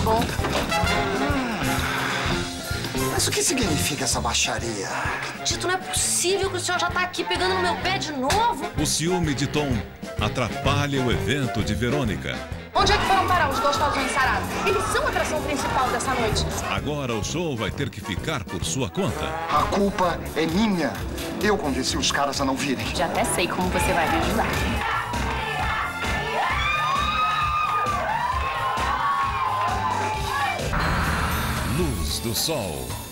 bom. Mas o que significa essa baixaria? Tito, não é possível que o senhor já tá aqui pegando no meu pé de novo. O ciúme de Tom atrapalha o evento de Verônica. Onde é que foram parar os gostosos ensarados? Eles são a atração principal dessa noite. Agora o show vai ter que ficar por sua conta. A culpa é minha. Eu convenci os caras a não virem. Já até sei como você vai me ajudar. Luz do Sol.